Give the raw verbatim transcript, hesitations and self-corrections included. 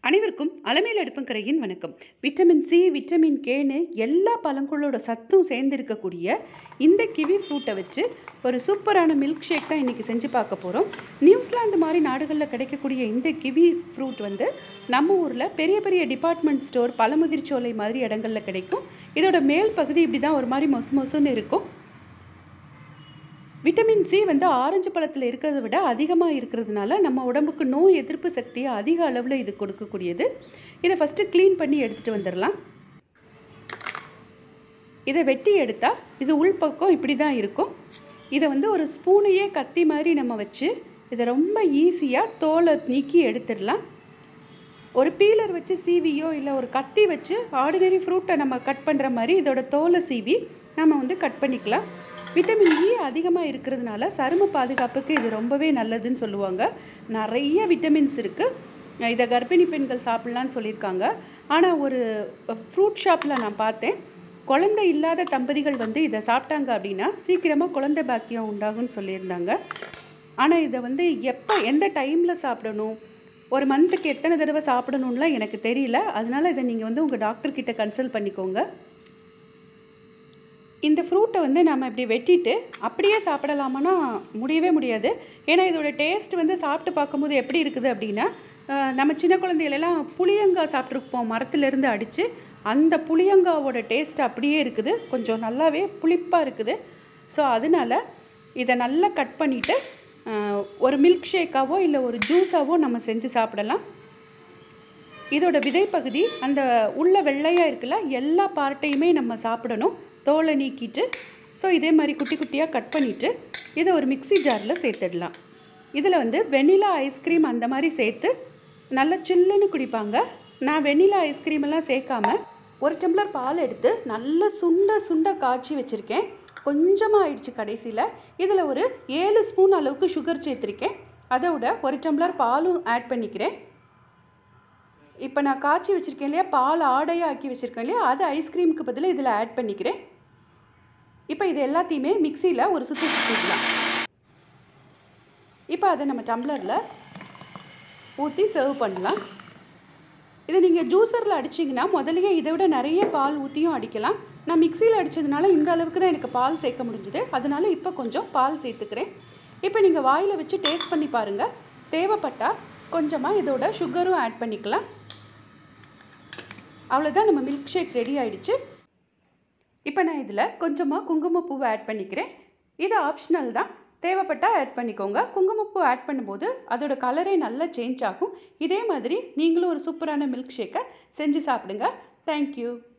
அனைவருக்கும் அலமேல் அடுப்பங்கரையின் வணக்கம். Vitamin C, vitamin கேன்னு எல்லா பழங்களோட சத்தும் சேர்ந்து இருக்கக்கூடிய இந்த கிவி ஃப்ரூட்டை வச்சு ஒரு சூப்பரான மில்க் ஷேக் தான் இன்றைக்கி செஞ்சு பார்க்க போகிறோம். நியூசிலாந்து மாதிரி நாடுகளில் கிடைக்கக்கூடிய இந்த கிவி ஃப்ரூட் வந்து நம்ம ஊரில் பெரிய பெரிய டிபார்ட்மெண்ட் ஸ்டோர், பழமுதிர்ச்சோலை மாதிரி இடங்களில் கிடைக்கும். இதோட மேல் பகுதி இப்படி தான் ஒரு மாதிரி மொசு மொசுன்னு இருக்கும். விட்டமின் சி வந்து ஆரஞ்சு பழத்தில் இருக்கிறத விட அதிகமாக இருக்கிறதுனால நம்ம உடம்புக்கு நோய் எதிர்ப்பு சக்தியை அதிக அளவில் இது கொடுக்கக்கூடியது. இதை ஃபஸ்ட்டு க்ளீன் பண்ணி எடுத்துகிட்டு வந்துடலாம். இதை வெட்டி எடுத்தால் இது உள்பக்கம் இப்படி தான் இருக்கும். இதை வந்து ஒரு ஸ்பூனையே கத்தி மாதிரி நம்ம வச்சு இதை ரொம்ப ஈஸியாக தோலை நீக்கி எடுத்துடலாம். ஒரு பீலர் வச்சு சீவியோ இல்லை ஒரு கத்தி வச்சு ஆர்டினரி ஃப்ரூட்டை நம்ம கட் பண்ணுற மாதிரி இதோட தோலை சீவி நம்ம வந்து கட் பண்ணிக்கலாம். விட்டமின் இ அதிகமாக இருக்கிறதுனால சரும பாதுகாப்புக்கு இது ரொம்பவே நல்லதுன்னு சொல்லுவாங்க. நிறைய விட்டமின்ஸ் இருக்குது. இதை கர்ப்பிணி பெண்கள் சாப்பிட்லான்னு சொல்லியிருக்காங்க. ஆனால் ஒரு ஃப்ரூட் ஷாப்பில் நான் பார்த்தேன், குழந்தை இல்லாத தம்பதிகள் வந்து இதை சாப்பிட்டாங்க அப்படின்னா சீக்கிரமாக குழந்தை பாக்கியம் உண்டாகும்னு சொல்லியிருந்தாங்க. ஆனால் இதை வந்து எப்போ எந்த டைமில் சாப்பிடணும், ஒரு மந்த்துக்கு எத்தனை தடவை சாப்பிடணும்லாம் எனக்கு தெரியல. அதனால இதை நீங்கள் வந்து உங்கள் டாக்டர்கிட்ட கன்சல்ட் பண்ணிக்கோங்க. இந்த ஃப்ரூட்டை வந்து நம்ம இப்படி வெட்டிட்டு அப்படியே சாப்பிடலாமான்னா முடியவே முடியாது. ஏன்னா இதோட டேஸ்ட் வந்து சாப்பிட்டு பார்க்கும்போது எப்படி இருக்குது அப்படின்னா, நம்ம சின்ன குழந்தைகளெல்லாம் புளியங்காய் சாப்பிட்ருப்போம் மரத்துலேருந்து அடித்து, அந்த புளியங்காவோட டேஸ்ட் அப்படியே இருக்குது. கொஞ்சம் நல்லாவே புளிப்பாக இருக்குது. ஸோ அதனால் இதை நல்லா கட் பண்ணிவிட்டு ஒரு மில்க் ஷேக்காவோ இல்லை ஒரு ஜூஸாவோ நம்ம செஞ்சு சாப்பிடலாம். இதோட விதைப்பகுதி அந்த உள்ள வெள்ளையாக இருக்குல்ல, எல்லா பார்ட்டையுமே நம்ம சாப்பிடணும், தோலை நீக்கிட்டு. ஸோ இதே மாதிரி குட்டி குட்டியாக கட் பண்ணிவிட்டு இதை ஒரு மிக்சி ஜாரில் சேர்த்துடலாம். இதில் வந்து வெண்ணிலா ஐஸ்கிரீம் அந்த மாதிரி சேர்த்து நல்லா சில்லுன்னு குடிப்பாங்க. நான் வெண்ணிலா ஐஸ்கிரீமெல்லாம் சேர்க்காம ஒரு டம்ளர் பால் எடுத்து நல்லா சுண்ட சுண்ட காய்ச்சி வச்சுருக்கேன். கொஞ்சமாக ஆயிடுச்சு கடைசியில். இதில் ஒரு ஏழு ஸ்பூன் அளவுக்கு சுகர் சேர்த்துருக்கேன். அதோட ஒரு டம்ளர் பாலும் ஆட் பண்ணிக்கிறேன். இப்போ நான் காய்ச்சி வச்சுருக்கேன் இல்லையா, பால் ஆடையாக ஆக்கி வச்சுருக்கேன் இல்லையா, அது ஐஸ்கிரீமுக்கு பதிலாக இதில் ஆட் பண்ணிக்கிறேன். இப்போ இது எல்லாத்தையுமே மிக்சியில் ஒரு சுற்றி சுற்றிக்கலாம். இப்போ அதை நம்ம டம்ளரில் ஊற்றி சர்வ் பண்ணலாம். இதை நீங்கள் ஜூஸரில் அடிச்சிங்கன்னா முதலையே இதை விட நிறைய பால் ஊற்றியும் அடிக்கலாம். நான் மிக்சியில் அடித்ததுனால இந்த அளவுக்கு தான் எனக்கு பால் சேர்க்க முடிஞ்சுது. அதனால இப்போ கொஞ்சம் பால் சேர்த்துக்கிறேன். இப்போ நீங்கள் வாயில் வச்சு டேஸ்ட் பண்ணி பாருங்கள். தேவைப்பட்டால் கொஞ்சமாக இதோட சுகரும் ஆட் பண்ணிக்கலாம். அவ்வளோதான், நம்ம மில்க் ஷேக் ரெடி ஆகிடுச்சு. இப்போ நான் இதில் கொஞ்சமாக குங்குமப்பூவை ஆட் பண்ணிக்கிறேன். இது ஆப்ஷனல் தான், தேவைப்பட்டால் ஆட் பண்ணிக்கோங்க. குங்குமப்பூ ஆட் பண்ணும்போது அதோட கலரே நல்லா சேஞ்ச் ஆகும். இதே மாதிரி நீங்களும் ஒரு சூப்பரான மில்க் ஷேக்கை செஞ்சு சாப்பிடுங்க. தேங்க்யூ.